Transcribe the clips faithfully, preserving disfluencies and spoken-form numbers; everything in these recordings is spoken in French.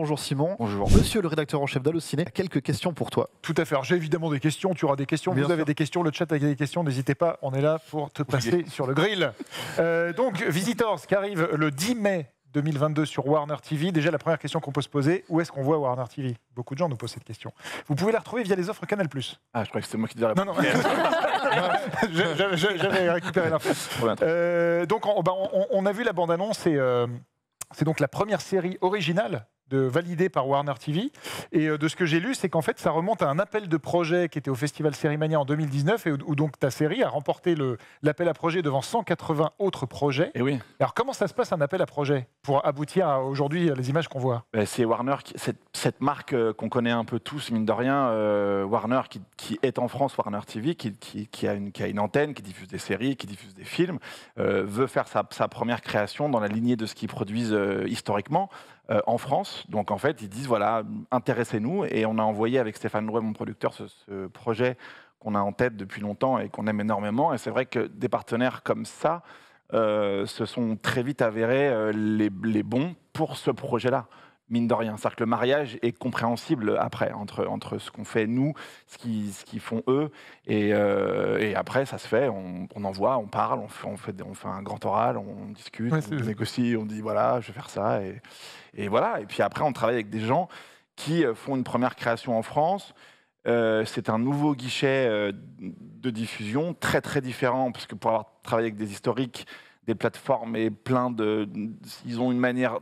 bonjour Simon. Bonjour. Monsieur le rédacteur en chef d'Allociné, quelques questions pour toi. Tout à fait. Alors, j'ai évidemment des questions, tu auras des questions, Bien vous sûr. avez des questions, le chat a des questions, n'hésitez pas, on est là pour te passer sur le grill. Euh, donc, Visitors qui arrive le dix mai deux mille vingt-deux sur Warner T V. Déjà, la première question qu'on peut se poser, où est-ce qu'on voit Warner T V? Beaucoup de gens nous posent cette question. Vous pouvez la retrouver via les offres Canal+. Ah, je croyais que c'était moi qui devais répondre. Non, non, j'avais récupéré l'info. Euh, donc, on, bah, on, on a vu la bande-annonce, et euh, c'est donc la première série originale de, validée par Warner T V. Et euh, de ce que j'ai lu, c'est qu'en fait, ça remonte à un appel de projet qui était au Festival Sérimania en deux mille dix-neuf, et où, où donc ta série a remporté le, l'appel à projet devant cent quatre-vingts autres projets. Et oui. Alors, comment ça se passe un appel à projet pour aboutir à, aujourd'hui à les images qu'on voit? Ben, c'est Warner, qui, cette, cette marque euh, qu'on connaît un peu tous, mine de rien, euh, Warner, qui, qui est en France, Warner T V, qui, qui, qui, a une, qui a une antenne, qui diffuse des séries, qui diffuse des films, euh, veut faire sa, sa première création dans la lignée de ce qu'ils produisent euh, historiquement euh, en France. Donc en fait, ils disent, voilà, intéressez-nous. Et on a envoyé avec Stéphane Louet, mon producteur, ce, ce projet qu'on a en tête depuis longtemps et qu'on aime énormément. Et c'est vrai que des partenaires comme ça euh, se sont très vite avérés euh, les, les bons pour ce projet-là. Mine de rien. C'est-à-dire que le mariage est compréhensible après, entre, entre ce qu'on fait nous, ce qu'ils, ce qu'ils font eux, et, euh, et après, ça se fait, on, on envoie, on parle, on fait, on, fait, on fait un grand oral, on discute, Ouais, on négocie, on dit voilà, je vais faire ça, et, et voilà. Et puis après, on travaille avec des gens qui font une première création en France. Euh, c'est un nouveau guichet euh, de diffusion, très très différent, parce que pour avoir travaillé avec des historiques, des plateformes et plein de... Ils ont une manière...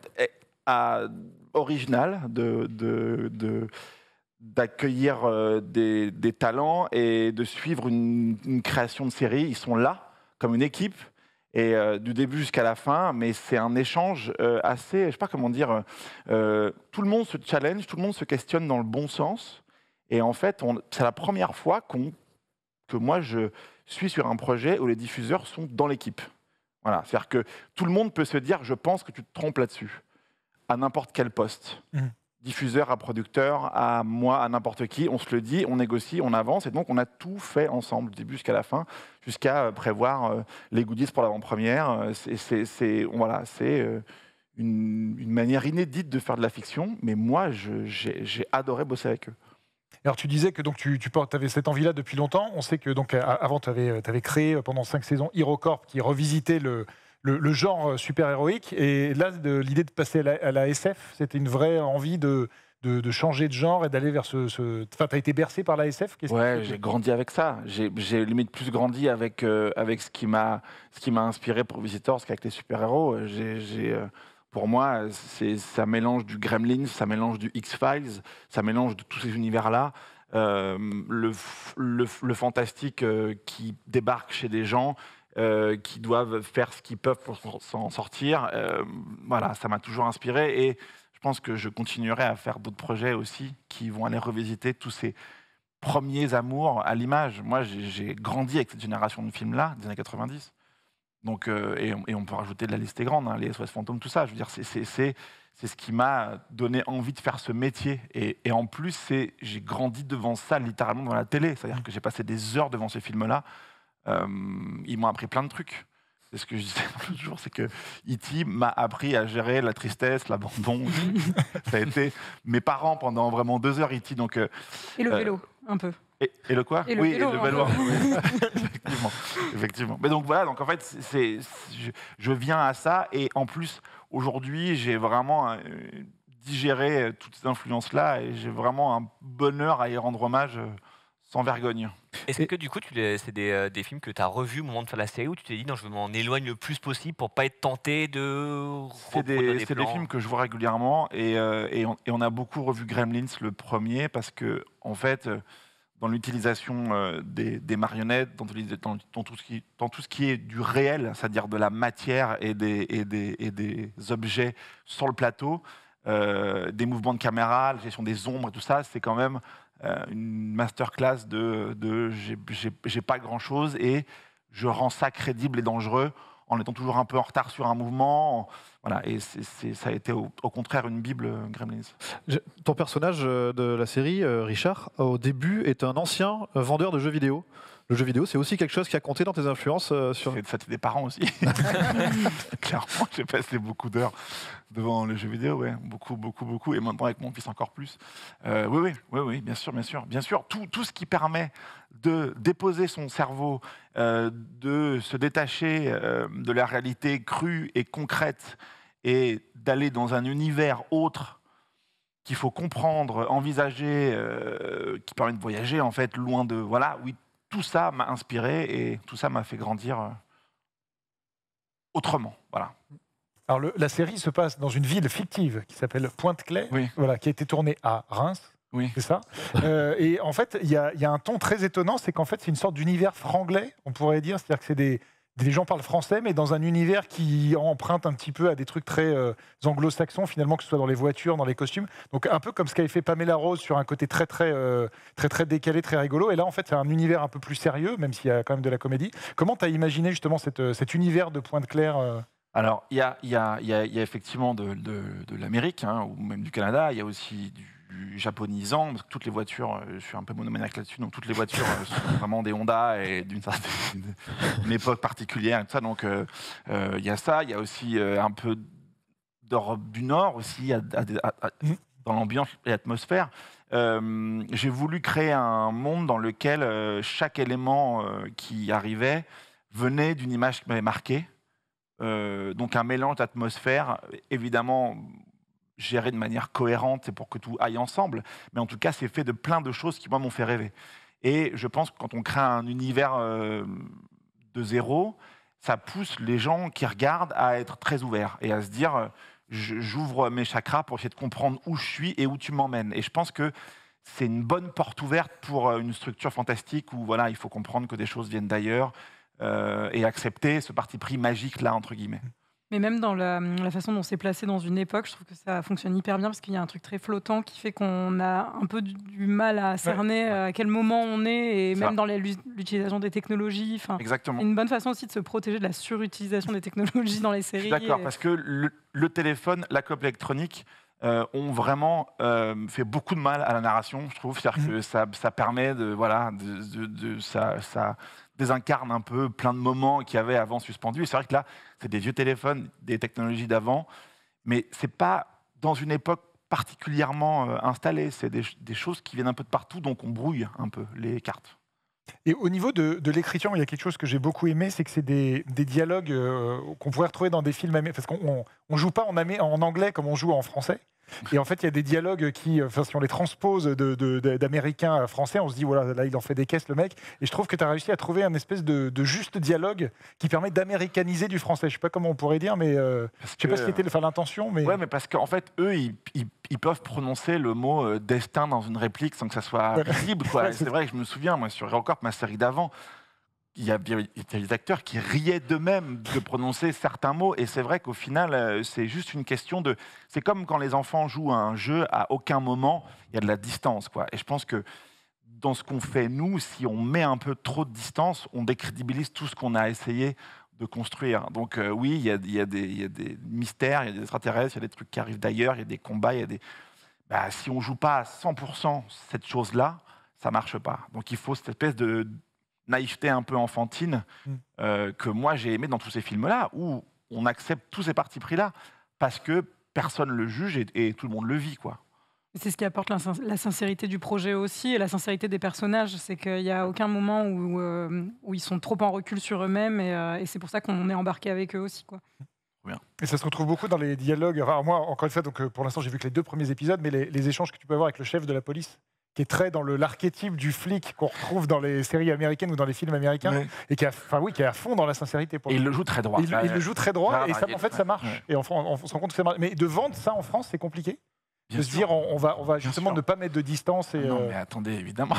À, original de, de, de, d'accueillir euh, des, des talents et de suivre une, une création de série. Ils sont là, comme une équipe, et euh, du début jusqu'à la fin, mais c'est un échange euh, assez, je sais pas comment dire, euh, tout le monde se challenge, tout le monde se questionne dans le bon sens, et en fait, on, c'est la première fois qu'on, que moi, je suis sur un projet où les diffuseurs sont dans l'équipe. Voilà, c'est-à-dire que tout le monde peut se dire, je pense que tu te trompes là-dessus, à n'importe quel poste. Mmh. Diffuseur à producteur, à moi, à n'importe qui, on se le dit, on négocie, on avance, et donc on a tout fait ensemble, du début jusqu'à la fin, jusqu'à prévoir les goodies pour l'avant-première. C'est, c'est, c'est, voilà, c'est une, une manière inédite de faire de la fiction, mais moi, je, j'ai, j'ai adoré bosser avec eux. Alors tu disais que donc, tu, tu avais cette envie-là depuis longtemps. On sait que donc, avant, tu avais, tu avais créé pendant cinq saisons HeroCorp, qui revisitait le... Le, le genre super-héroïque, et là, de, l'idée de passer à la, à la S F, c'était une vraie envie de, de, de changer de genre et d'aller vers ce... ce... Enfin, tu as été bercé par la S F? Qu'est-ce Ouais, que j'ai grandi avec ça. J'ai, j'ai limite plus grandi avec, euh, avec ce, qui m'a, ce qui m'a inspiré pour Visitors qu'avec les super-héros. J'ai, j'ai, euh, pour moi, c'est, ça mélange du Gremlins, ça mélange du X-Files, ça mélange de tous ces univers-là. Euh, le, le, le fantastique euh, qui débarque chez des gens, Euh, qui doivent faire ce qu'ils peuvent pour s'en sortir. Euh, voilà, ça m'a toujours inspiré, et je pense que je continuerai à faire d'autres projets aussi qui vont aller revisiter tous ces premiers amours à l'image. Moi, j'ai, j'ai grandi avec cette génération de films-là, des années quatre-vingt-dix. Donc, euh, et, on, et on peut rajouter de la liste est grande, hein, les S O S Fantômes, tout ça. Je veux dire, c'est, c'est, c'est, c'est ce qui m'a donné envie de faire ce métier. Et, et en plus, c'est, j'ai grandi devant ça, littéralement, dans la télé. C'est-à-dire que j'ai passé des heures devant ces films-là. Euh, ils m'ont appris plein de trucs. C'est ce que je disais l'autre jour, c'est que E T m'a appris à gérer la tristesse, l'abandon. Ça a été mes parents pendant vraiment deux heures, E T. Donc, euh, et le vélo, euh, un peu. Et, et le quoi? et le Oui, vélo, et le vélo. Oui. effectivement, effectivement. Mais donc voilà, donc en fait, c'est, c'est, je, je viens à ça, et en plus, aujourd'hui, j'ai vraiment euh, digéré toutes ces influences-là, et j'ai vraiment un bonheur à y rendre hommage euh, sans vergogne. Est-ce que du coup, tu les, c'est des, euh, des films que tu as revus au moment de faire la série, où tu t'es dit non, je m'en éloigne le plus possible pour pas être tenté de C'est des, des, c'est des films que je vois régulièrement, et, euh, et, on, et on a beaucoup revu Gremlins, le premier, parce que en fait, dans l'utilisation euh, des, des marionnettes, dans, dans, dans, tout ce qui, dans tout ce qui est du réel, c'est-à-dire de la matière et des, et des, et des objets sur le plateau, euh, des mouvements de caméra, la gestion des ombres et tout ça, c'est quand même Euh, une masterclass de, de j'ai, j'ai, j'ai pas grand-chose, et je rends ça crédible et dangereux en étant toujours un peu en retard sur un mouvement. En, voilà, et c'est, c'est, ça a été au, au contraire une bible, Gremlins. Ton personnage de la série, Richard, au début, est un ancien vendeur de jeux vidéo. Le jeu vidéo, c'est aussi quelque chose qui a compté dans tes influences euh, sur... C'est ça, c'est des parents aussi. Clairement, j'ai passé beaucoup d'heures devant le jeu vidéo, ouais, beaucoup, beaucoup, beaucoup, et maintenant avec mon fils encore plus. Euh, oui, oui, oui, oui, bien sûr, bien sûr, bien sûr. Tout, tout ce qui permet de déposer son cerveau, euh, de se détacher euh, de la réalité crue et concrète, et d'aller dans un univers autre qu'il faut comprendre, envisager, euh, qui permet de voyager en fait loin de, voilà, oui. Tout ça m'a inspiré et tout ça m'a fait grandir euh, autrement. Voilà. Alors le, la série se passe dans une ville fictive qui s'appelle Pointe-Claire, Oui. voilà, qui a été tournée à Reims. Oui. C'est ça. Euh, et en fait, il y, y a un ton très étonnant, c'est qu'en fait, c'est une sorte d'univers franglais, on pourrait dire. C'est-à-dire que c'est des, des gens parlent français, mais dans un univers qui emprunte un petit peu à des trucs très euh, anglo-saxons, finalement, que ce soit dans les voitures, dans les costumes. Donc un peu comme ce qu'avait fait Pamela Rose sur un côté très très euh, très très décalé, très rigolo. Et là, en fait, c'est un univers un peu plus sérieux, même s'il y a quand même de la comédie. Comment tu as imaginé justement cette, cet univers de Pointe-Claire euh... Alors, il y a, y, a, y, a, y a effectivement de, de, de l'Amérique, hein, ou même du Canada. Il y a aussi du japonisant, parce que toutes les voitures, euh, je suis un peu monomaniaque là-dessus, donc toutes les voitures euh, sont vraiment des Honda et d'une certaine une époque particulière et tout ça. Donc, il euh, euh, y a ça. Il y a aussi euh, un peu d'Europe du Nord aussi, à, à, à, à, dans l'ambiance et l'atmosphère. Euh, j'ai voulu créer un monde dans lequel euh, chaque élément euh, qui arrivait venait d'une image qui m'avait marqué. Euh, donc un mélange d'atmosphère, évidemment géré de manière cohérente, c'est pour que tout aille ensemble, mais en tout cas c'est fait de plein de choses qui moi m'ont fait rêver. Et je pense que quand on crée un univers euh, de zéro, ça pousse les gens qui regardent à être très ouverts et à se dire euh, j'ouvre mes chakras pour essayer de comprendre où je suis et où tu m'emmènes. Et je pense que c'est une bonne porte ouverte pour une structure fantastique où voilà, il faut comprendre que des choses viennent d'ailleurs. Euh, et accepter ce parti pris magique là entre guillemets. Mais même dans la, la façon dont c'est placé dans une époque, je trouve que ça fonctionne hyper bien parce qu'il y a un truc très flottant qui fait qu'on a un peu du, du mal à cerner ouais. à quel moment on est et ça. Même dans l'utilisation des technologies. Enfin, exactement. C'est une bonne façon aussi de se protéger de la surutilisation des technologies dans les séries. D'accord, et... parce que le, le téléphone, la clope électronique euh, ont vraiment euh, fait beaucoup de mal à la narration, je trouve. C'est-à-dire mmh. que ça, ça permet de voilà, de, de, de ça. ça désincarne un peu plein de moments qu'il y avait avant suspendus. Et c'est vrai que là, c'est des vieux téléphones, des technologies d'avant, mais c'est pas dans une époque particulièrement euh, installée. C'est des, des choses qui viennent un peu de partout, donc on brouille un peu les cartes. Et au niveau de, de l'écriture, il y a quelque chose que j'ai beaucoup aimé, c'est que c'est des, des dialogues euh, qu'on pourrait retrouver dans des films américains, parce qu'on ne joue pas en, amé- en anglais comme on joue en français. Et en fait, il y a des dialogues qui, enfin, si on les transpose de, de, de, d'américain à français, on se dit, voilà, là, il en fait des caisses, le mec. Et je trouve que tu as réussi à trouver un espèce de, de juste dialogue qui permet d'américaniser du français. Je ne sais pas comment on pourrait dire, mais euh, je ne sais pas si c'était enfin, l'intention. Mais... Oui, mais parce qu'en fait, eux, ils, ils, ils peuvent prononcer le mot euh, destin dans une réplique sans que ça soit visible. Quoi. Ouais, c'est... c'est vrai que je me souviens, moi, sur Record, ma série d'avant, il y a des acteurs qui riaient d'eux-mêmes de prononcer certains mots. Et c'est vrai qu'au final, c'est juste une question de... C'est comme quand les enfants jouent à un jeu, à aucun moment, il y a de la distance, quoi. Et je pense que dans ce qu'on fait, nous, si on met un peu trop de distance, on décrédibilise tout ce qu'on a essayé de construire. Donc euh, oui, il y, a, il, y a des, il y a des mystères, il y a des extraterrestres, il y a des trucs qui arrivent d'ailleurs, il y a des combats, il y a des... Bah, si on ne joue pas à cent pour cent cette chose-là, ça ne marche pas. Donc il faut cette espèce de... naïveté un peu enfantine euh, que moi j'ai aimé dans tous ces films-là, où on accepte tous ces partis pris-là parce que personne ne le juge et, et tout le monde le vit, quoi. C'est ce qui apporte la, la sincérité du projet aussi et la sincérité des personnages. C'est qu'il n'y a aucun moment où, euh, où ils sont trop en recul sur eux-mêmes et, euh, et c'est pour ça qu'on est embarqué avec eux aussi, quoi. Et ça se retrouve beaucoup dans les dialogues. Enfin, moi, encore une fois, donc, pour l'instant, j'ai vu que les deux premiers épisodes, mais les, les échanges que tu peux avoir avec le chef de la police, qui est très dans le, l'archétype du flic qu'on retrouve dans les séries américaines ou dans les films américains, ouais. et qui, a, enfin, oui, qui est à fond dans la sincérité. Pour et il le joue très droit. Il, ouais. il le joue très droit, ouais, et ça, ouais, en fait, ça marche. Ouais. Et on, on, on se rend compte que ça marche. Mais de vendre ça en France, c'est compliqué. Bien de sûr. Se dire, on, on va, on va justement ne pas mettre de distance. Et, non, euh... mais attendez, évidemment.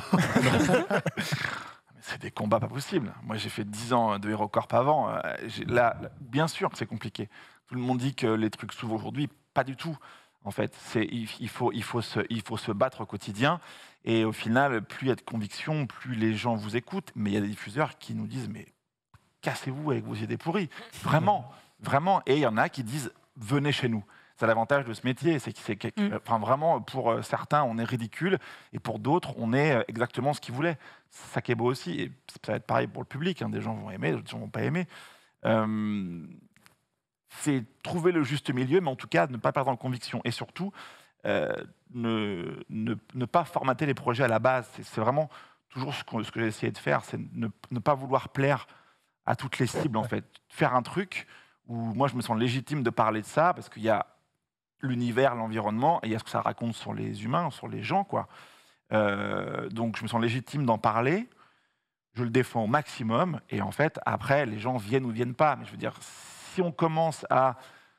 C'est des combats pas possibles. Moi, j'ai fait dix ans de HeroCorp avant. Là, là, bien sûr que c'est compliqué. Tout le monde dit que les trucs s'ouvrent aujourd'hui. Pas du tout. En fait, c'est, il, il, faut, il, faut se, il faut se battre au quotidien. Et au final, plus il y a de conviction, plus les gens vous écoutent. Mais il y a des diffuseurs qui nous disent « mais cassez-vous avec vos idées pourries ». Vraiment, vraiment. Et il y en a qui disent « venez chez nous ». C'est l'avantage de ce métier, c'est que, c'est que Mm. enfin, vraiment, pour euh, certains, on est ridicule, et pour d'autres, on est euh, exactement ce qu'ils voulaient. C'est ça qui est beau aussi, et ça va être pareil pour le public, hein. Des gens vont aimer, d'autres gens vont pas aimer. Euh, c'est trouver le juste milieu, mais en tout cas, ne pas perdre en conviction, et surtout, euh, ne, ne, ne pas formater les projets à la base. C'est, c'est vraiment toujours ce que, ce que j'ai essayé de faire, c'est ne, ne pas vouloir plaire à toutes les cibles, en fait. Faire un truc où moi, je me sens légitime de parler de ça, parce qu'il y a l'univers, l'environnement, et il y a ce que ça raconte sur les humains, sur les gens, quoi. Euh, donc, je me sens légitime d'en parler, je le défends au maximum, et en fait, après, les gens viennent ou viennent pas. Mais je veux dire, si on commence à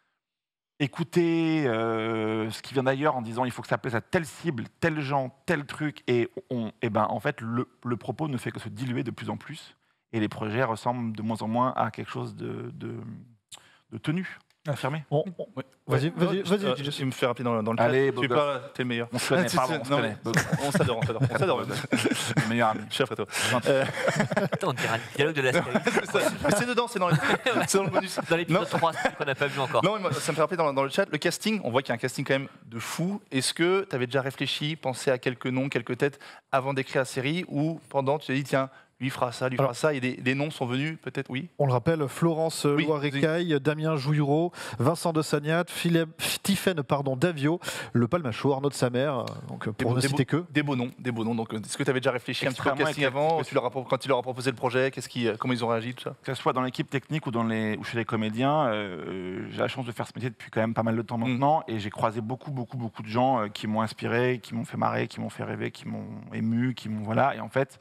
écouter euh, ce qui vient d'ailleurs en disant il faut que ça plaise à telle cible, tel gens, tel truc, et, on, et ben, en fait, le, le propos ne fait que se diluer de plus en plus, et les projets ressemblent de moins en moins à quelque chose de, de, de tenu, affirmé. Bon, on- Ouais. Vas-y, Ouais. vas-y, Euh, vas-y. euh, J J. Je me fais rappeler dans, le- dans le chat. Allez, Tu beau parles, t'es le meilleur. On se connaît, Ah, c'est- pardon, c'est- on se non, connaît. mais- on s'adore, on s'adore. On s'adore. Mon meilleur ami. Je suis après toi. Euh, Attends, on dirait un dialogue de la série. c'est ça. Mais c'est dedans, c'est dans, les- c'est dans le bonus. Dans l'épisode Non. trois, celui qu'on n'a pas vu encore. Non, mais moi, ça me fait rappeler dans, dans le chat, le casting, on voit qu'il y a un casting quand même de fou. Est-ce que tu avais déjà réfléchi, pensé à quelques noms, quelques têtes avant d'écrire la série, ou pendant tu t'es dit, tiens, lui fera ça, lui Alors- fera ça, et des, des noms sont venus, peut-être, oui. On le rappelle, Florence Oui, Loirecaille, Damien Jouillereau, Vincent de Sagnat, Philippe, Stephen pardon, Davio, le Palmachot, Arnaud de Samer, euh, donc pour Des ne beaux- des citer que. Des beaux noms, des beaux noms. Donc, euh, est-ce que tu avais déjà réfléchi un petit peu au Extrêmement casting éclectique, avant, parce tu leur as pro- quand tu leur as proposé le projet, qu'est-ce qui, euh, comment ils ont réagi, tout ça? Que ce soit dans l'équipe technique ou, dans les, ou chez les comédiens, euh, j'ai la chance de faire ce métier depuis quand même pas mal de temps maintenant, et j'ai croisé beaucoup, beaucoup, beaucoup de gens euh, qui m'ont inspiré, qui m'ont fait marrer, qui m'ont fait rêver, qui m'ont ému, qui m'ont voilà. Et en fait,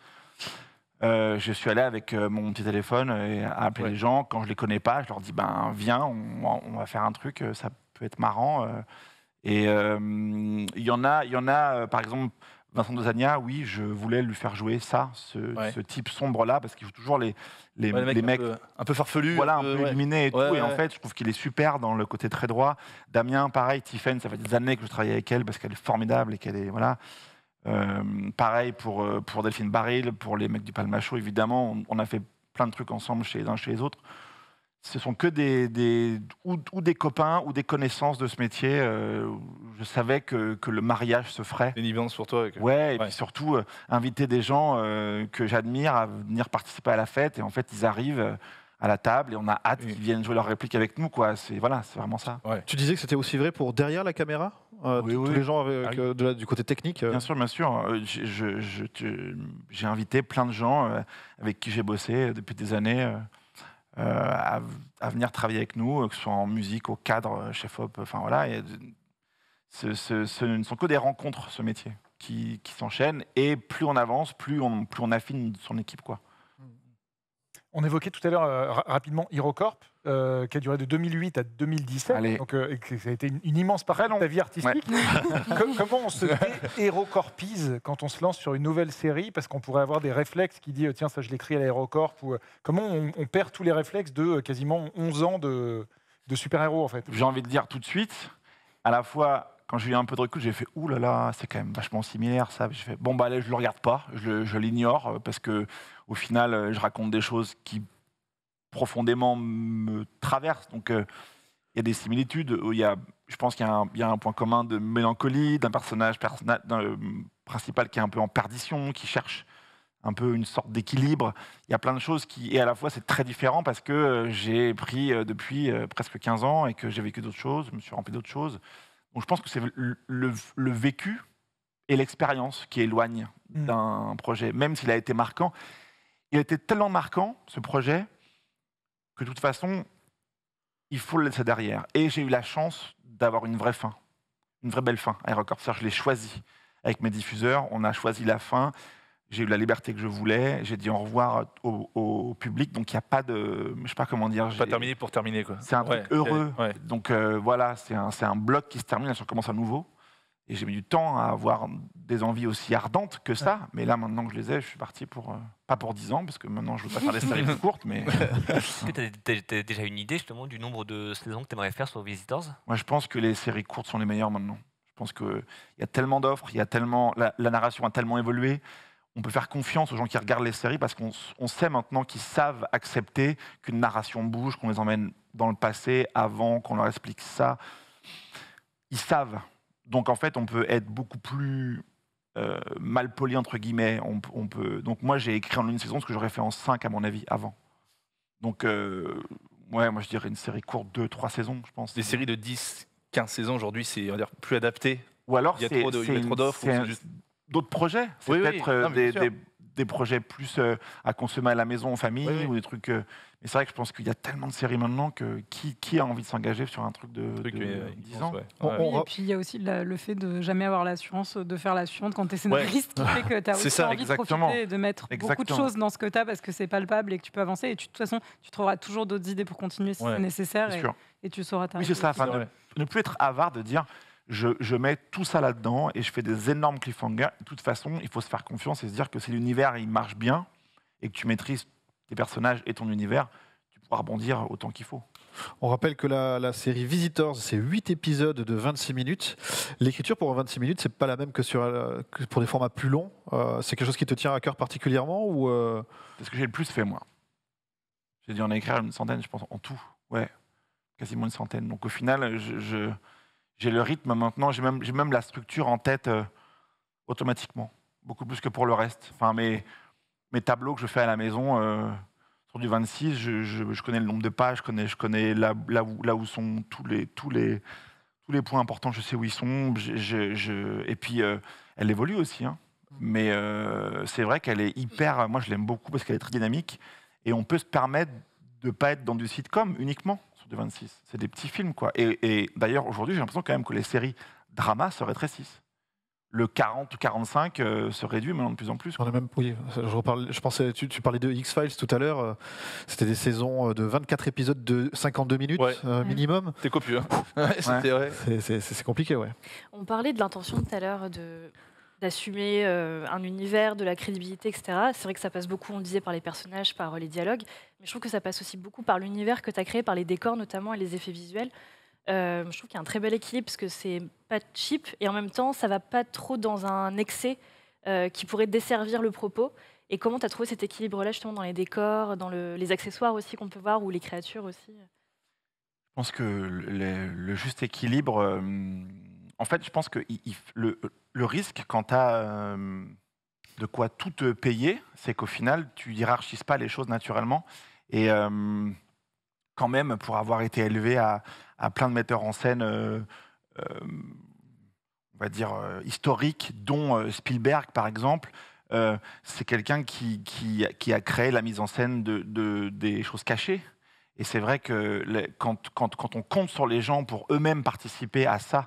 euh, je suis allé avec euh, mon petit téléphone et à appeler Ouais. les gens. Quand je les connais pas, je leur dis ben viens, on, on va faire un truc, euh, ça peut être marrant. euh. Et euh, il y en a, il y en a, euh, par exemple. Vincent Dosania, oui, je voulais lui faire jouer ça, ce, Ouais. ce type sombre-là, parce qu'il joue toujours les, les, Ouais, les mecs un peu, un peu farfelus. voilà, un peu ouais. illuminé et tout. Ouais, Et en ouais. fait, je trouve qu'il est super dans le côté très droit. Damien, pareil. Tiffen, ça fait des années que je travaille avec elle parce qu'elle est formidable et qu'elle est. Voilà. Euh, pareil pour, euh, pour Delphine Baril, pour les mecs du Palmachot, évidemment. On, on a fait plein de trucs ensemble chez les uns chez les autres. Ce sont que des, des, ou, ou des copains ou des connaissances de ce métier. Euh, je savais que, que le mariage se ferait. C'est une évidence pour toi. que- Ouais, et Ouais. puis surtout, euh, inviter des gens euh, que j'admire à venir participer à la fête. Et en fait, ils arrivent euh, à la table et on a hâte Oui. qu'ils viennent jouer leur réplique avec nous, quoi. C'est voilà, c'est vraiment ça. Tu disais que c'était aussi vrai pour derrière la caméra euh, Oui, tous oui. les gens avec, Ah oui. euh, de la- du côté technique. euh. Bien sûr, bien sûr. Euh, je- je- je- je- J'ai invité plein de gens euh, avec qui j'ai bossé euh, depuis des années euh, euh, à, à venir travailler avec nous, euh, que ce soit en musique, au cadre, euh, chef-op, enfin voilà. Et, euh, ce, ce- ce ne sont que des rencontres, ce métier, qui, qui s'enchaînent. Et plus on avance, plus on, plus on affine son équipe, quoi. On évoquait tout à l'heure euh, ra- rapidement HeroCorp, euh, qui a duré de deux mille huit à deux mille dix-sept. Allez. Donc, euh, et que ça a été une, une immense partie Très long. de ta vie artistique. Com- Comment on se dé-hérocorpise quand on se lance sur une nouvelle série? Parce qu'on pourrait avoir des réflexes qui disent tiens, ça je l'écris à l'HeroCorp. Ou, euh, comment on, on perd tous les réflexes de euh, quasiment onze ans de, de super-héros en fait? J'ai envie de dire tout de suite, à la fois, quand j'ai eu un peu de recul, j'ai fait ouh là là, c'est quand même vachement similaire ça. J'ai fait bon bah allez, je le regarde pas, je, le- je l'ignore euh, parce que au final, euh, je raconte des choses qui profondément me traversent. Donc euh, il y a des similitudes. où il y a, je pense qu'il y a, un, il y a un point commun de mélancolie, d'un personnage personna- d'un, euh, principal qui est un peu en perdition, qui cherche un peu une sorte d'équilibre. Il y a plein de choses qui, et à la fois c'est très différent parce que euh, j'ai pris euh, depuis euh, presque quinze ans et que j'ai vécu d'autres choses, je me suis rempli d'autres choses. Donc je pense que c'est le, le- le vécu et l'expérience qui éloignent Mm. d'un projet, même s'il a été marquant. Il a été tellement marquant, ce projet, que de toute façon, il faut le laisser derrière. Et j'ai eu la chance d'avoir une vraie fin, une vraie belle fin à HeroCorp. C'est-à-dire, je l'ai choisi avec mes diffuseurs, on a choisi la fin, j'ai eu la liberté que je voulais, j'ai dit au revoir au, au public, donc il n'y a pas de... Je sais pas comment dire. Pas j'ai- terminé pour terminer, quoi. C'est un Ouais, truc heureux. ouais. Donc euh, voilà, c'est un, c'est un bloc qui se termine, là, je recommence à nouveau. Et j'ai mis du temps à avoir des envies aussi ardentes que ça. Mais là, maintenant que je les ai, je suis parti pour... euh, pas pour dix ans, parce que maintenant, je ne veux pas faire des séries plus courtes, mais Est-ce que tu as déjà une idée justement du nombre de saisons que tu aimerais faire sur Visitors? moi, je pense que les séries courtes sont les meilleures maintenant. Je pense qu'il y a tellement d'offres, il y a tellement... La, la narration a tellement évolué. On peut faire confiance aux gens qui regardent les séries parce qu'on s- on sait maintenant qu'ils savent accepter qu'une narration bouge, qu'on les emmène dans le passé avant, qu'on leur explique ça. ils savent. Donc en fait, on peut être beaucoup plus euh, mal poli, entre guillemets. On, on peut... Donc moi, j'ai écrit en une saison ce que j'aurais fait en cinq, à mon avis, avant. Donc, euh, ouais, moi je dirais une série courte, deux, trois saisons, je pense. Des séries de dix, quinze saisons aujourd'hui, c'est on va dire, plus adapté. Ou alors, il y a c'est, trop, de, c'est il y a trop d'offres. c'est un, juste... d'autres projets. C'est oui, peut-être oui. euh, Non, des, des, des projets plus euh, à consommer à la maison, en famille, oui, oui. ou des trucs... Euh... Mais c'est vrai que je pense qu'il y a tellement de séries maintenant que qui, qui a envie de s'engager sur un truc de, truc, de euh, dix ans ouais. On, on... Oui, et puis il y a aussi la, le fait de jamais avoir l'assurance de faire la suivante quand tu es scénariste, ouais. qui fait que tu as aussi ça, envie exactement. de profiter et de mettre exactement. beaucoup de choses dans ce que tu as parce que c'est palpable et que tu peux avancer. Et tu, de toute façon, tu trouveras toujours d'autres idées pour continuer si ouais. c'est nécessaire et, et tu sauras t'arrêter. Oui, c'est ça. Enfin, ne, ne plus être avare de dire... Je, je mets tout ça là-dedans et je fais des énormes cliffhangers. De toute façon, il faut se faire confiance et se dire que si l'univers il marche bien et que tu maîtrises tes personnages et ton univers, tu pourras rebondir autant qu'il faut. On rappelle que la, la série Visitors, c'est huit épisodes de vingt-six minutes. L'écriture pour vingt-six minutes, c'est pas la même que, sur, euh, que pour des formats plus longs. Euh, c'est quelque chose qui te tient à cœur particulièrement ou euh... C'est ce que j'ai le plus fait, moi. J'ai dû en écrire une centaine, je pense, en tout. Ouais, quasiment une centaine. Donc au final, je... je... J'ai le rythme maintenant, j'ai même, j'ai même la structure en tête euh, automatiquement, beaucoup plus que pour le reste. Enfin, mes, mes tableaux que je fais à la maison, euh, sur du vingt-six, je, je, je connais le nombre de pages, je connais, je connais là, là, où, là où sont tous les, tous, les, tous les points importants, je sais où ils sont. Je, je, je... Et puis, euh, elle évolue aussi, hein. Mais euh, c'est vrai qu'elle est hyper... Moi, je l'aime beaucoup parce qu'elle est très dynamique et on peut se permettre de ne pas être dans du sitcom uniquement. De vingt-six. C'est des petits films, quoi. Et, et d'ailleurs, aujourd'hui, j'ai l'impression quand même que les séries drama se rétrécissent. Le quarante ou quarante-cinq euh, se réduit maintenant de plus en plus. On a même, oui, je, reparle, je pensais, tu, tu parlais de X-Files tout à l'heure. Euh, c'était des saisons de vingt-quatre épisodes de cinquante-deux minutes ouais. euh, minimum. C'est copieux. Hein. ouais, c'était, ouais. c'est, c'est, c'est compliqué, ouais. On parlait de l'intention tout à l'heure de... d'assumer euh, un univers, de la crédibilité, et cetera. C'est vrai que ça passe beaucoup, on le disait, par les personnages, par euh, les dialogues, mais je trouve que ça passe aussi beaucoup par l'univers que tu as créé, par les décors notamment et les effets visuels. Euh, je trouve qu'il y a un très bel équilibre parce que c'est pas cheap et en même temps, ça va pas trop dans un excès euh, qui pourrait desservir le propos. Et comment tu as trouvé cet équilibre-là justement dans les décors, dans le, les accessoires aussi qu'on peut voir ou les créatures aussi? Je pense que le, le juste équilibre... Euh, en fait, je pense que il, il, le, le risque quand tu as... Euh, de quoi tout te payer, c'est qu'au final, tu hiérarchises pas les choses naturellement. Et euh, quand même, pour avoir été élevé à, à plein de metteurs en scène, euh, euh, on va dire, euh, historiques, dont euh, Spielberg, par exemple, euh, c'est quelqu'un qui, qui, qui a créé la mise en scène de, de, des choses cachées. Et c'est vrai que les, quand, quand, quand on compte sur les gens pour eux-mêmes participer à ça,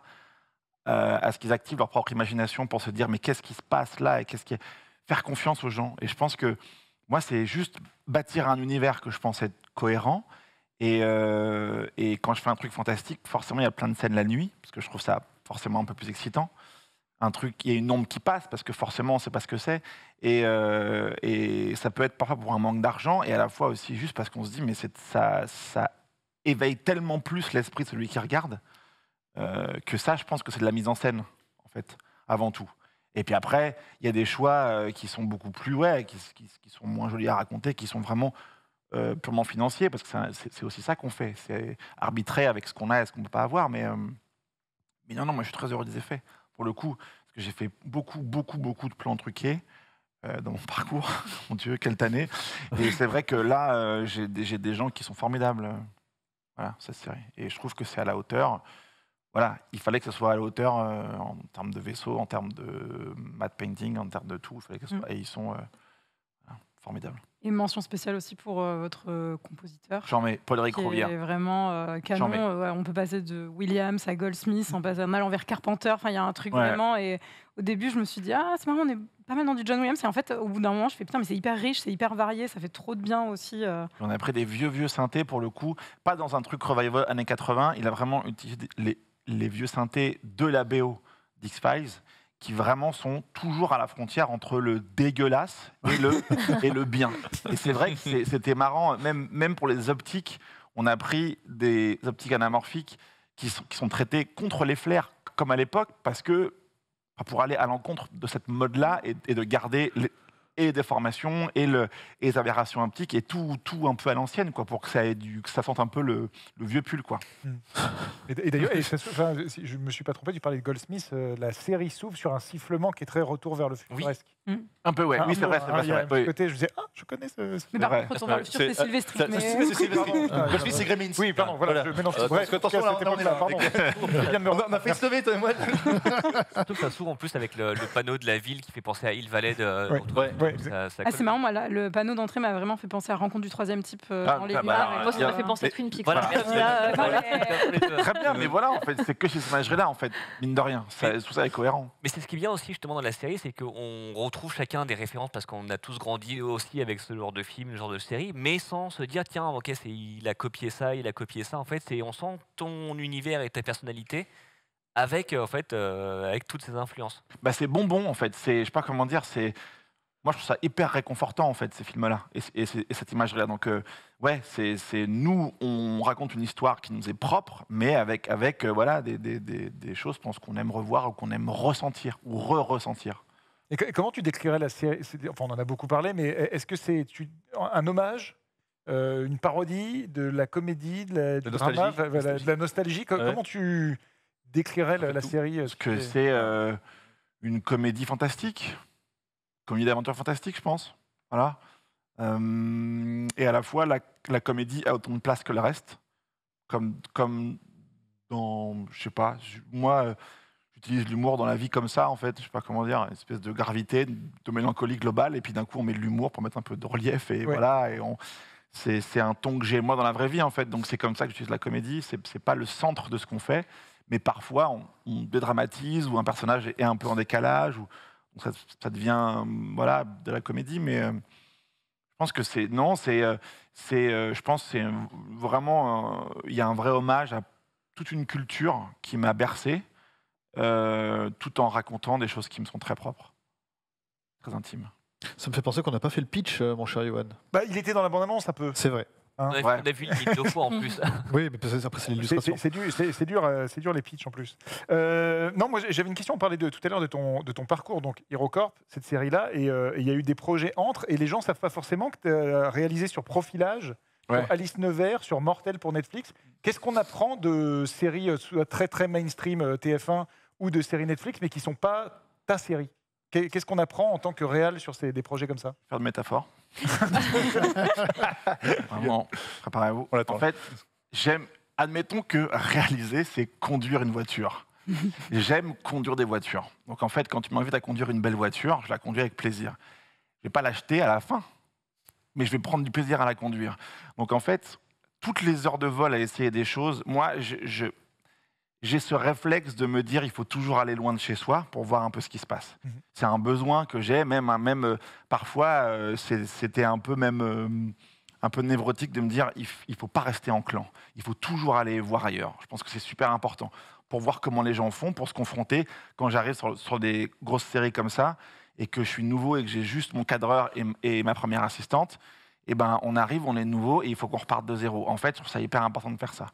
euh, à ce qu'ils activent leur propre imagination pour se dire mais qu'est-ce qui se passe là et qu'est-ce qui est... Faire confiance aux gens. Et je pense que moi, c'est juste bâtir un univers que je pense être cohérent. Et, euh, et quand je fais un truc fantastique, forcément, il y a plein de scènes la nuit, parce que je trouve ça forcément un peu plus excitant. Un truc, il y a une ombre qui passe, parce que forcément, on ne sait pas ce que c'est. Et, euh, et ça peut être parfois pour un manque d'argent, et à la fois aussi juste parce qu'on se dit, mais c'est, ça, ça éveille tellement plus l'esprit de celui qui regarde, euh, que ça, je pense que c'est de la mise en scène, en fait, avant tout. Et puis après, il y a des choix euh, qui sont beaucoup plus, ouais, qui, qui, qui sont moins jolis à raconter, qui sont vraiment euh, purement financiers, parce que c'est, c'est aussi ça qu'on fait, c'est arbitrer avec ce qu'on a et ce qu'on ne peut pas avoir. Mais, euh, mais non, non, moi je suis très heureux des effets, pour le coup, parce que j'ai fait beaucoup, beaucoup, beaucoup de plans truqués euh, dans mon parcours. Mon Dieu, quelle année. Et c'est vrai que là, euh, j'ai, des, j'ai des gens qui sont formidables. Voilà, cette série. Et je trouve que c'est à la hauteur. Voilà, il fallait que ce soit à la hauteur euh, en termes de vaisseau, en termes de matte painting, en termes de tout. Il fallait que ce soit... mmh. Et ils sont euh, voilà, formidables. Et mention spéciale aussi pour euh, votre euh, compositeur. J'en mets Paul-Éric Rouvière. Qui est vraiment euh, canon. Euh, ouais, on peut passer de Williams à Goldsmith, on passe à mal envers Carpenter. Enfin, il y a un truc ouais. vraiment. Et au début, je me suis dit, ah, c'est marrant, on est pas mal dans du John Williams. Et en fait, au bout d'un moment, je fais, putain, mais c'est hyper riche, c'est hyper varié, ça fait trop de bien aussi. Euh... On a pris des vieux, vieux synthés pour le coup. Pas dans un truc revival années quatre-vingts. Il a vraiment utilisé les... les vieux synthés de la B O d'X-Files qui vraiment sont toujours à la frontière entre le dégueulasse et le, et le bien. Et c'est vrai que c'est, c'était marrant, même, même pour les optiques, on a pris des optiques anamorphiques qui sont, qui sont traitées contre les flares, comme à l'époque, parce que pour aller à l'encontre de cette mode-là et, et de garder les, et les déformations et, le, et les aberrations optiques et tout, tout un peu à l'ancienne, quoi, pour que ça, ait du, que ça sente un peu le, le vieux pull, quoi. Et, et d'ailleurs, et ça se- enfin, si je me suis pas trompé, tu parlais de Goldsmith, euh, la série s'ouvre sur un sifflement qui est très retour vers le futuresque. Un peu, ouais. Un oui, c'est peu, vrai, c'est hein, vrai. il y c'est a vrai, un petit oui. côté, je disais, ah, je connais ce. ce- Mais par vrai. contre, retour vers le futur, c'est C'est- Sylvestri. ça- mais- c'est- c'est Sylvestri. Ah, Goldsmith, c'est Gremlins. Oui, pardon, voilà, je mélange tout. Euh, Ouais, parce que attention, en tout cas, là, à cette on est là. époque-là, pardon. Je viens de me On a, on a fait se lever, toi et moi. Surtout que ça s'ouvre en plus avec le, le panneau de la ville qui fait penser à Hill Valley. De, Ouais. autour- Ouais. Ouais, ça- ça Ah, colle. c'est marrant, moi, là, le panneau d'entrée m'a vraiment fait penser à Rencontre du troisième type euh, Ah, dans les ah, bah, lumières. alors, Moi, ça il y m'a a- fait penser à mais- Twin Peaks. Voilà, Voilà. merci. Là, euh, voilà. Très bien, mais voilà, en fait, c'est que ces imageries-là, en fait, mine de rien. Ça, tout ça est cohérent. Mais c'est ce qui est bien aussi justement dans la série, c'est qu'on retrouve chacun des références parce qu'on a tous grandi aussi avec ce genre de film, ce genre de série, mais sans se dire tiens, ok, c'est, il a copié ça, il a copié ça. En fait, c'est on sent ton univers et ta personnalité avec euh, en fait euh, avec toutes ces influences. Bah, c'est bonbon, en fait. C'est, je sais pas comment dire, c'est. Moi, je trouve ça hyper réconfortant, en fait, ces films-là, et, et, et cette imagerie-là. Donc, euh, ouais, c'est, c'est nous, on raconte une histoire qui nous est propre, mais avec, avec euh, voilà, des, des, des, des choses, je pense, qu'on aime revoir ou qu'on aime ressentir, ou re-ressentir. Et que- comment tu décrirais la série c'est- Enfin, on en a beaucoup parlé, mais est-ce que c'est tu- un hommage, euh, une parodie, de la comédie, de la, du nostalgie. drama, enfin, voilà, de la nostalgie Co- Ouais. Comment tu décrirais la, la tout. série Parce que c'est euh, une comédie fantastique, comédie d'aventure fantastique, je pense. Voilà. Euh, et à la fois, la, la comédie a autant de place que le reste. Comme, comme dans, je sais pas, je- moi, euh, j'utilise l'humour dans la vie comme ça, en fait. Je sais pas comment dire, une espèce de gravité, de mélancolie globale, et puis d'un coup, on met de l'humour pour mettre un peu de relief, et Ouais. voilà. Et on, c'est, c'est un ton que j'ai moi dans la vraie vie, en fait. Donc c'est comme ça que j'utilise la comédie. C'est, c'est pas le centre de ce qu'on fait, mais parfois, on, on dédramatise, ou un personnage est un peu en décalage, ou donc ça, ça devient, voilà, de la comédie, mais euh, je pense que c'est non, c'est, euh, c'est, euh, je pense, que c'est vraiment, euh, il y a un vrai hommage à toute une culture qui m'a bercé, euh, tout en racontant des choses qui me sont très propres, très intimes. Ça me fait penser qu'on n'a pas fait le pitch, euh, mon cher Yoann. Bah, il était dans la bande-annonce un peu. C'est vrai. On a, vu- Ouais. on a vu le mythe deux fois en plus. Oui, mais parce que après, c'est C'est- l'illustration. C'est c'est dur, c'est- c'est dur, euh, c'est dur les pitchs en plus. Euh, non, moi j'avais une question. On parlait de, tout à l'heure de ton, de ton parcours, donc HeroCorp, cette série-là, et euh, et il y a eu des projets entre, et les gens savent pas forcément que tu as réalisé sur Profilage, Ouais. sur Alice Nevers, sur Mortel pour Netflix. Qu'est-ce qu'on apprend de séries euh, soit très très mainstream euh, T F un ou de séries Netflix, mais qui sont pas ta série? Qu'est- Qu'est-ce qu'on apprend en tant que réal sur ces, des projets comme ça? Faire de métaphores. Vraiment, préparez-vous. On l'attend. En fait, j'aime, admettons que réaliser, c'est conduire une voiture. J'aime conduire des voitures. Donc en fait, quand tu m'invites à conduire une belle voiture, je la conduis avec plaisir. Je vais pas l'acheter à la fin, mais je vais prendre du plaisir à la conduire. Donc en fait, toutes les heures de vol à essayer des choses, moi, je, je- j'ai ce réflexe de me dire il faut toujours aller loin de chez soi pour voir un peu ce qui se passe. Mhm. C'est un besoin que j'ai, même, hein, même euh, parfois, euh, c'est- c'était un peu même euh, un peu névrotique de me dire il ne faut pas rester en clan, il faut toujours aller voir ailleurs. Je pense que c'est super important pour voir comment les gens font, pour se confronter. Quand j'arrive sur, sur des grosses séries comme ça et que je suis nouveau et que j'ai juste mon cadreur et, et ma première assistante, eh ben, on arrive, on est nouveau et il faut qu'on reparte de zéro. En fait, je trouve ça hyper important de faire ça.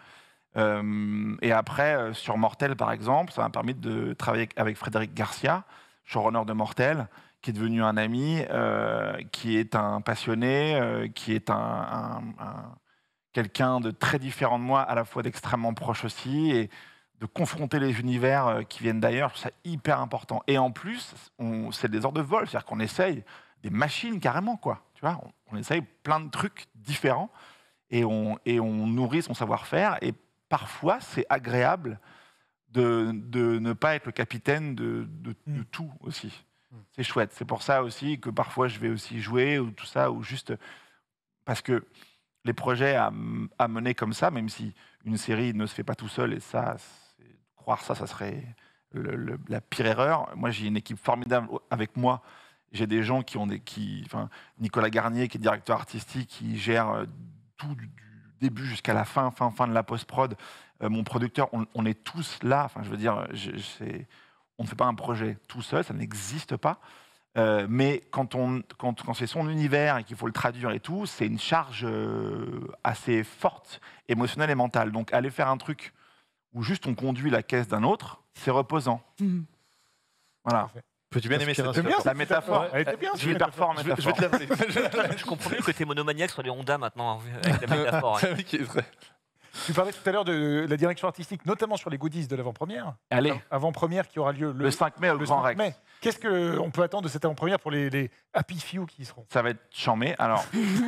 Euh, et après, euh, sur Mortel, par exemple, ça m'a permis de travailler avec- avec Frédéric Garcia, showrunner de Mortel, qui est devenu un ami, euh, qui est un passionné, euh, qui est un, un- un- quelqu'un de très différent de moi, à la fois d'extrêmement proche aussi, et de confronter les univers euh, qui viennent d'ailleurs, je trouve ça hyper important. Et en plus, on- c'est des heures de vol, c'est-à-dire qu'on essaye des machines carrément, quoi. Tu vois, on, on essaye plein de trucs différents et on, et on nourrit son savoir-faire. Et parfois, c'est agréable de, de ne pas être le capitaine de, de- de Mm. tout aussi. C'est chouette. C'est pour ça aussi que parfois, je vais aussi jouer ou tout ça, ou juste parce que les projets à, m- à mener comme ça, même si une série ne se fait pas tout seul, et ça, c'est- croire ça, ça serait le- le- la pire erreur. Moi, j'ai une équipe formidable avec moi. J'ai des gens qui ont des, qui, enfin, Nicolas Garnier, qui est directeur artistique, qui gère euh, tout du, du début jusqu'à la fin, fin, fin de la post-prod. Euh, mon producteur, on, on est tous là. Enfin, je veux dire, je- je- c'est- on ne fait pas un projet tout seul, ça n'existe pas. Euh, mais quand, on, quand, quand c'est son univers et qu'il faut le traduire et tout, c'est une charge euh, assez forte, émotionnelle et mentale. Donc, aller faire un truc où juste on conduit la caisse d'un autre, c'est reposant. Mhm. Voilà. Parfait. Petite bien aimé cette inspiration. bien La métaphore. Elle était bien. Je suis hyper fort en Je vais, je vais métaphore. te l'appeler. Je comprends mieux le côté monomaniaque sur les Honda maintenant, avec la métaphore. ouais. C'est un mec qui est très- Tu parlais tout à l'heure de la direction artistique, notamment sur les goodies de l'avant-première. Allez, Avant-première qui aura lieu le, le cinq mai au le Grand cinq Rex. mai. Qu'est-ce qu'on peut attendre de cette avant-première pour les, les Happy Few qui y seront? Ça va être chambé. Alors,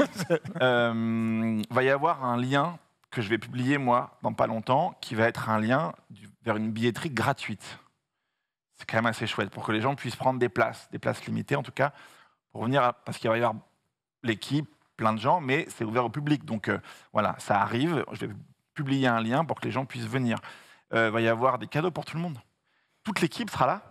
euh, va y avoir un lien que je vais publier, moi, dans pas longtemps, qui va être un lien du- vers une billetterie gratuite. C'est quand même assez chouette, pour que les gens puissent prendre des places, des places limitées en tout cas, pour venir, à- parce qu'il va y avoir l'équipe, plein de gens, mais c'est ouvert au public. Donc euh, voilà, ça arrive. Je vais publier un lien pour que les gens puissent venir. Euh, Il va y avoir des cadeaux pour tout le monde. Toute l'équipe sera là.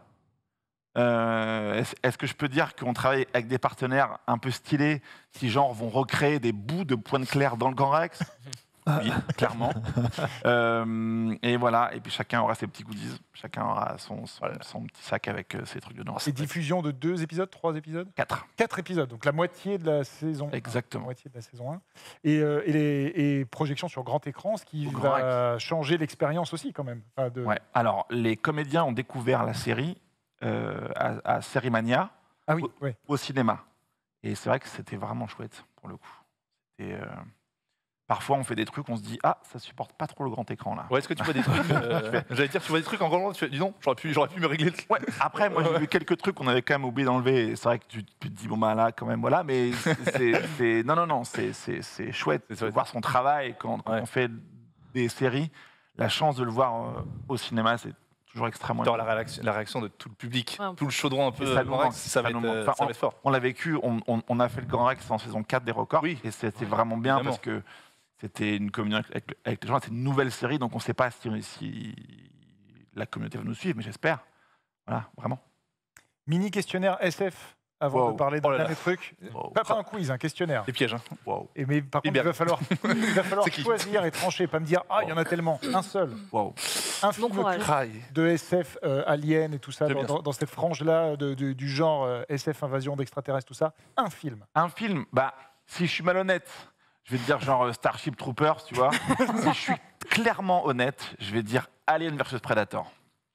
Euh, est-ce, est-ce que je peux dire qu'on travaille avec des partenaires un peu stylés, qui genre vont recréer des bouts de pointe claire dans le Grand Rex? Oui, clairement. Euh, et voilà, et puis chacun aura ses petits goodies, chacun aura son, son, son petit sac avec euh, ses trucs dedans. Et diffusion de deux épisodes, trois épisodes? Quatre. Quatre épisodes, donc la moitié de la saison un. Exactement. La moitié de la saison un. Et, euh, et, les, et projection sur grand écran, ce qui Au Grand va changer l'expérience aussi quand même. Enfin, de... Ouais. Alors, les comédiens ont découvert la série euh, à, à Sérimania Ah oui, au, oui. au cinéma. Et c'est vrai que c'était vraiment chouette, pour le coup. C'était, euh, Parfois, on fait des trucs, on se dit « Ah, ça supporte pas trop le grand écran, là. Ouais, est-ce que tu vois des trucs euh, J'allais dire, tu vois des trucs en grand plan, tu fais, dis non, j'aurais pu, j'aurais pu me régler. le- » Ouais, après, moi, j'ai vu quelques trucs qu'on avait quand même oublié d'enlever. Et c'est vrai que tu, tu te dis « Bon, bah là, quand même, voilà. » Mais c'est, c'est- non, non, non, c'est, c'est, c'est chouette C'est de chouette. voir son travail quand, quand Ouais. on fait des séries. La chance de le voir euh, au cinéma, c'est toujours extrêmement T'auras la réaction, la réaction de tout le public, Ouais. tout le chaudron un peu. Et ça euh, nous Grand Rex, manque, ça va ça être, nous manque. euh, Enfin, ça va être fort. On l'a vécu, on, on- on a fait le Grand Rex en saison quatre des records. Oui. Et c'était vraiment bien Évidemment. parce que c'était une communion avec, avec les gens. C'est une nouvelle série, donc on ne sait pas si, si la communauté va nous suivre, mais j'espère. Voilà, vraiment. Mini questionnaire S F avant Wow. de parler Oh d'un là là. dernier truc. Wow. Pas, pas un quiz, un questionnaire. Les pièges, hein. Wow. Et mais par Et contre, bien. il va falloir, il va falloir C'est qui choisir et trancher, pas me dire ah il y en a tellement, un seul, Wow. un film Bon courage. culte Craille. de S F, euh, Alien et tout ça, J'aime dans, bien dans- dans cette frange-là de- de- du genre euh, S F invasion d'extraterrestres, tout ça, un film. Un film, bah, si je suis malhonnête, je vais te dire genre euh, Starship Troopers, tu vois. Si je suis clairement honnête, je vais dire Alien versus Predator.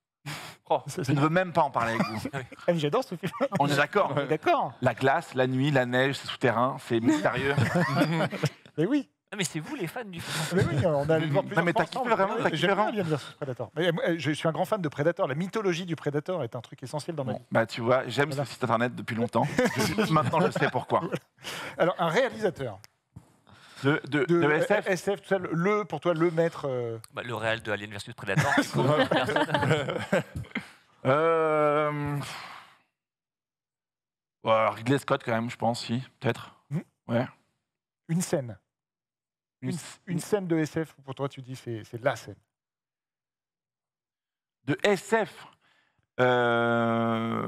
Je ne veux même pas en parler avec vous. Ah, mais j'adore ce film. On est d'accord. D'accord. La glace, la nuit, la neige, c'est souterrain, c'est mystérieux. Mais oui, Ah, mais c'est vous les fans du film. mais oui, on a allé le voir plusieurs mais fois t'as kiffé ensemble. vraiment, Oui, t'as kiffé j'aime bien vraiment Alien versus Predator. Mais, euh, je suis un grand fan de Predator. La mythologie du Predator est un truc essentiel dans ma Bon, vie. bah tu vois, j'aime Voilà. ce site internet depuis longtemps. Je- Maintenant, je sais pourquoi. Alors, un réalisateur De, de, de, de S F, S F, tout ça, le, pour toi, le maître. euh, Bah, le réel de Alien versus Predator. du coup, personne. euh... ouais, Ridley Scott quand même, je pense, si, peut-être. Hmm. Ouais. une scène. Une, Une- une scène de S F où pour toi, tu dis c'est c'est la scène. De S F, euh...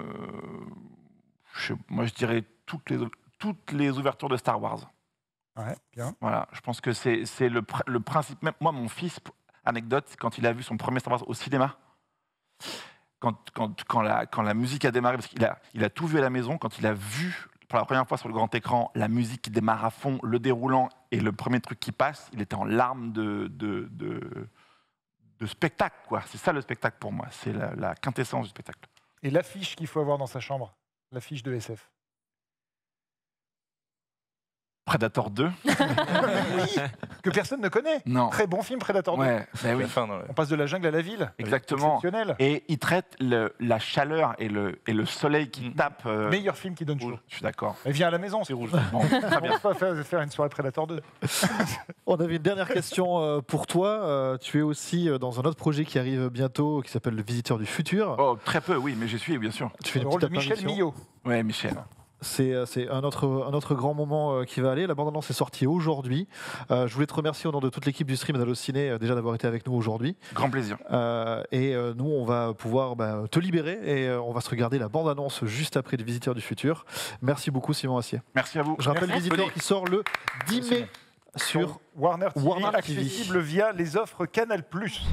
je- moi je dirais toutes les, toutes les ouvertures de Star Wars. Ouais, bien. Voilà, je pense que c'est c'est le, pr- le principe même. Moi, mon fils, p- anecdote, quand il a vu son premier Star Wars au cinéma, quand, quand, quand, la, quand la musique a démarré, parce qu'il a, il a tout vu à la maison, quand il a vu pour la première fois sur le grand écran la musique qui démarre à fond, le déroulant et le premier truc qui passe, il était en larmes de, de, de, de spectacle, quoi. C'est ça le spectacle pour moi, c'est la, la quintessence du spectacle. Et l'affiche qu'il faut avoir dans sa chambre, l'affiche de S F. Predator deux. Oui, que personne ne connaît. Non. Très bon film, Predator deux. Ouais, ben oui, La fin, dans le- On passe de la jungle à la ville. exactement. Exceptionnel. Et il traite le- la chaleur et le, et le soleil qui Mhm. tape. euh, Meilleur film qui donne chaud. je suis d'accord. Et viens à la maison, c'est rouge. Bon, On va pas faire, faire une soirée Predator deux. On avait une dernière question euh, pour toi. Euh, tu es aussi euh, dans un autre projet qui arrive bientôt, qui s'appelle Le Visiteur du Futur. oh, très peu, oui, mais j'y suis, bien sûr. Tu fais Le une rôle de petite Michel apparition. Millot. Ouais, Michel. C'est euh, c'est un autre, un autre grand moment euh, qui va aller. La bande-annonce est sortie aujourd'hui. Euh, je voulais te remercier au nom de toute l'équipe du stream d'Allociné euh, déjà d'avoir été avec nous aujourd'hui. Grand plaisir. Euh, et euh, nous, on va pouvoir bah, te libérer et euh, on va se regarder la bande-annonce juste après Le Visiteur du Futur. Merci beaucoup, Simon Assier. Merci à vous. Je rappelle Le Merci. Visiteur qui sort le dix mai sur Warner T V, Warner T V. accessible via les offres Canal plus.